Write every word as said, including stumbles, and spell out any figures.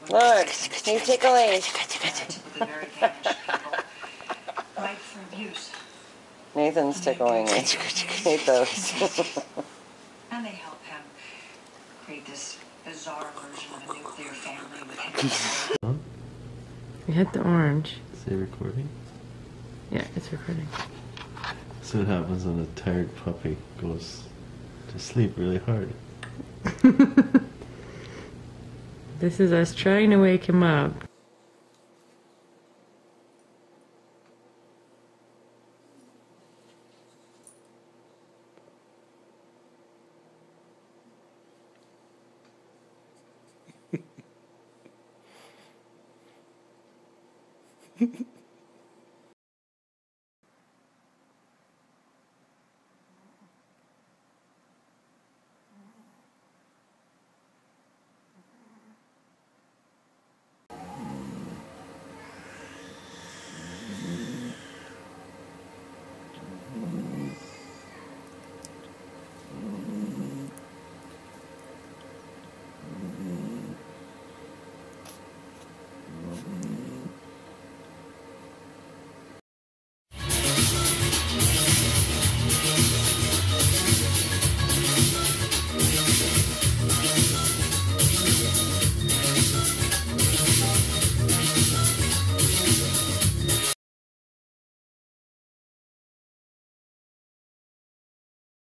Look, he's tickling. Nathan's tickling. Hate those. And they help him create this bizarre version of a nuclear family with him. You hit the orange. Is it recording? Yeah, it's recording. So what happens when a tired puppy goes to sleep really hard? This is us trying to wake him up. Hehehe